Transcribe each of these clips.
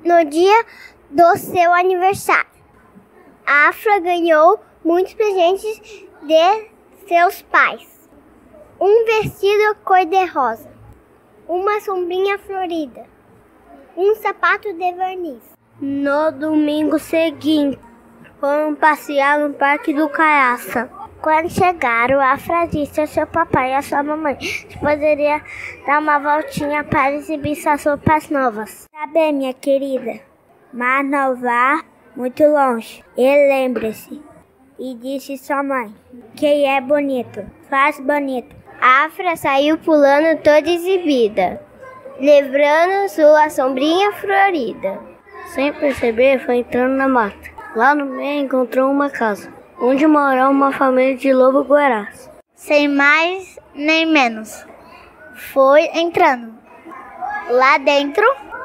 no dia do seu aniversário. A Afra ganhou muitos presentes de seus pais. Um vestido cor-de-rosa, uma sombrinha florida, um sapato de verniz. No domingo seguinte, foram passear no Parque do Caiaça. Quando chegaram, a Afra disse ao seu papai e à sua mamãe que poderia dar uma voltinha para exibir suas roupas novas. Tá bem, minha querida, mas não vá muito longe. E lembre-se, e disse sua mãe, quem é bonito, faz bonito. A Afra saiu pulando toda exibida, levando sua sombrinha florida. Sem perceber, foi entrando na mata. Lá no meio encontrou uma casa, onde morava uma família de lobo-guarás. Sem mais nem menos, foi entrando. Lá dentro,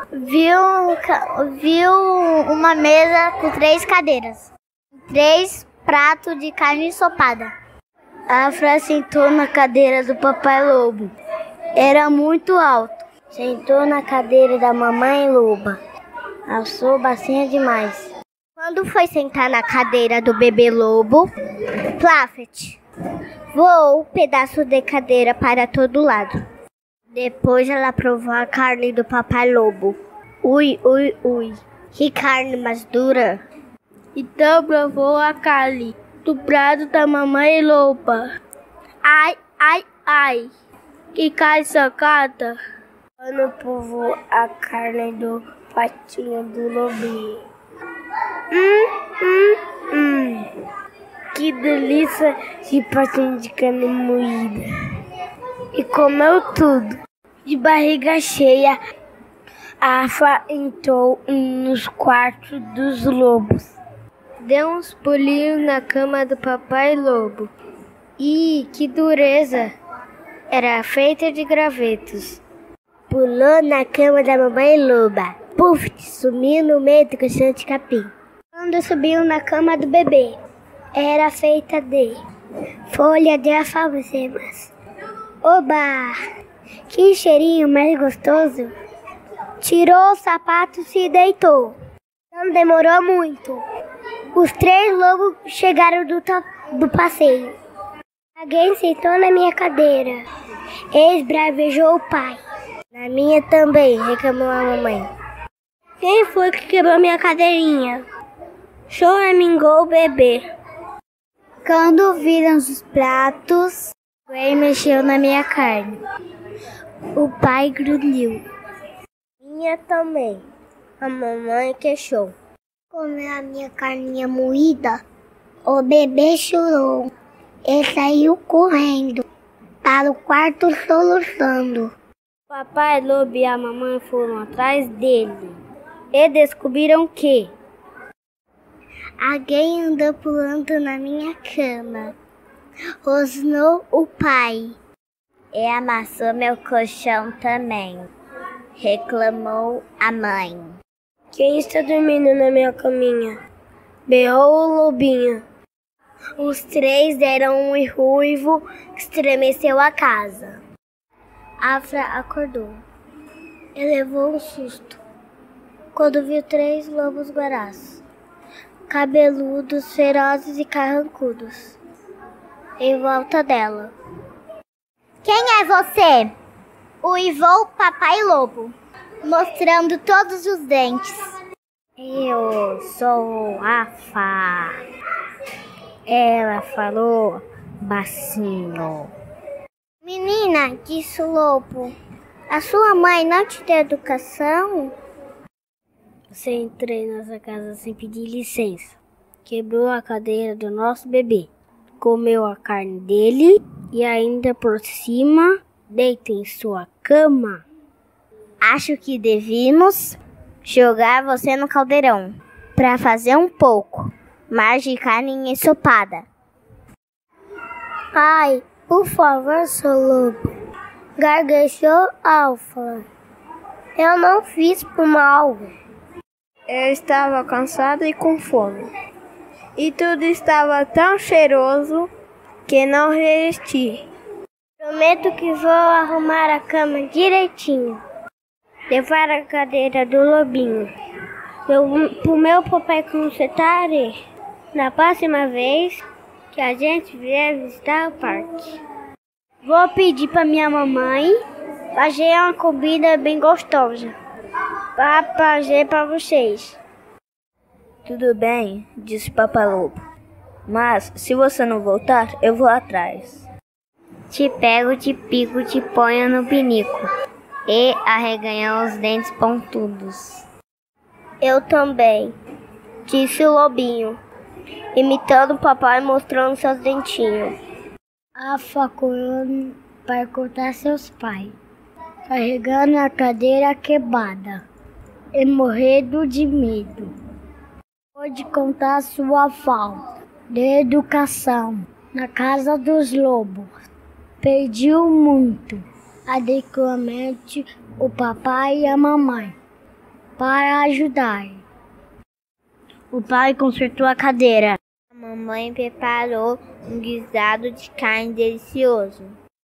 viu uma mesa com 3 cadeiras, 3 pratos de carne ensopada. A Afra sentou na cadeira do papai lobo. Era muito alto. Sentou na cadeira da mamãe loba. Assou bacinha demais. Quando foi sentar na cadeira do bebê lobo, Plafet voou um pedaço de cadeira para todo lado. Depois ela provou a carne do papai lobo. Ui, ui, ui, que carne mais dura. Então provou a carne do prato da mamãe loba. Ai, ai, ai, que carne sacada. Quando provou a carne do patinho do lobinho. Que delícia de patinho de carne moída. E comeu tudo. De barriga cheia, a Afra entrou nos quartos dos lobos. Deu uns pulinhos na cama do papai lobo. Ih, que dureza! Era feita de gravetos. Pulou na cama da mamãe loba. Puf, sumiu no meio do colchão de capim. Quando subiu na cama do bebê, era feita de folha de alfazemas. Oba! Que cheirinho mais gostoso! Tirou os sapatos e deitou. Não demorou muito. Os 3 lobos chegaram do passeio. Alguém sentou na minha cadeira. Esbravejou o pai. Na minha também, reclamou a mamãe. Quem foi que quebrou minha cadeirinha? Choramingou o bebê. Quando viram os pratos, alguém mexeu na minha carne. O pai grunhiu. Minha também. A mamãe queixou. Comeu a minha carninha moída. O bebê chorou e saiu correndo para o quarto soluçando. Papai lobo e a mamãe foram atrás dele e descobriram que alguém andou pulando na minha cama. Rosnou o pai. E amassou meu colchão também, reclamou a mãe. Quem está dormindo na minha caminha? Berrou o lobinho. Os 3 deram um ruivo que estremeceu a casa. Afra acordou e levou um susto quando viu 3 lobos-guarás, cabeludos, ferozes e carrancudos, em volta dela. Quem é você? Uivou papai lobo, mostrando todos os dentes. Eu sou Afra. Ela falou bacinho. Menina, disse o lobo, a sua mãe não te deu educação? Você entrou em nossa casa sem pedir licença. Quebrou a cadeira do nosso bebê. Comeu a carne dele e ainda por cima deita em sua cama. Acho que devíamos jogar você no caldeirão para fazer um pouco mais de carne ensopada. Ai, por favor, seu lobo, garguejou Afra. Eu não fiz por mal. Eu estava cansado e com fome. E tudo estava tão cheiroso que não resisti. Prometo que vou arrumar a cama direitinho. levar a cadeira do lobinho. Pro meu papai consertar na próxima vez que a gente vier visitar o parque. Vou pedir para minha mamãe fazer uma comida bem gostosa para fazer para vocês. Tudo bem, disse Papai Lobo. Mas, se você não voltar, eu vou atrás. Te pego, te pico, te ponho no pinico e arreganhar os dentes pontudos. Eu também, disse o lobinho, imitando o papai e mostrando seus dentinhos. A facona para cortar seus pais, carregando a cadeira quebrada e morrendo de medo. Pode contar sua falta de educação na casa dos lobos. Pediu muito adequadamente o papai e a mamãe para ajudar. O pai consertou a cadeira. A mamãe preparou um guisado de carne delicioso.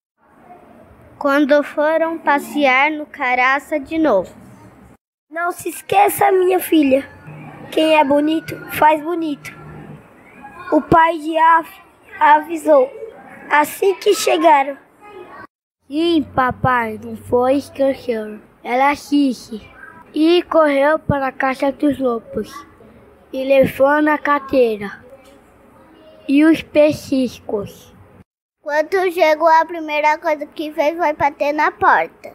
Quando foram passear no Caraça de novo. Não se esqueça, minha filha. Quem é bonito, faz bonito. O pai de avisou assim que chegaram. Sim, papai, não foi esquecer. Ela quis. E correu para a caixa dos lobos. E levou na carteira. E os petiscos. Quando chegou, a primeira coisa que fez foi bater na porta.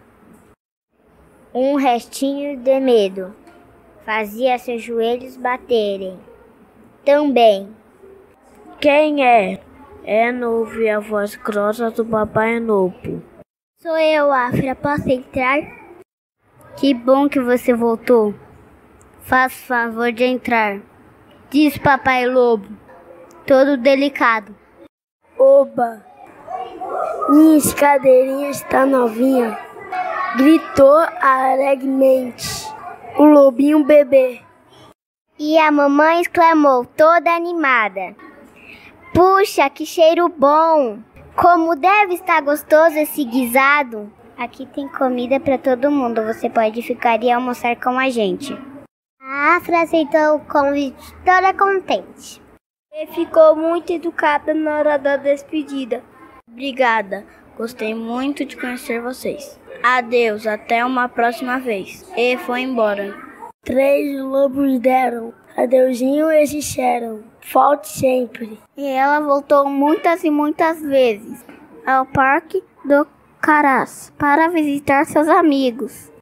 Um restinho de medo fazia seus joelhos baterem. Também. Quem é? Ouvi a voz grossa do Papai Lobo. Sou eu, Afra. Posso entrar? Que bom que você voltou. Faça o favor de entrar, disse Papai Lobo, todo delicado. Oba! Minha cadeirinha está novinha, gritou alegremente o lobinho bebê. E a mamãe exclamou, toda animada. Puxa, que cheiro bom! Como deve estar gostoso esse guisado! Aqui tem comida para todo mundo, você pode ficar e almoçar com a gente. A Afra aceitou o convite toda contente. E ficou muito educada na hora da despedida. Obrigada, gostei muito de conhecer vocês. Adeus, até uma próxima vez. E foi embora. 3 lobos deram adeusinho e disseram, volte sempre. E ela voltou muitas e muitas vezes ao Parque do Caraça para visitar seus amigos.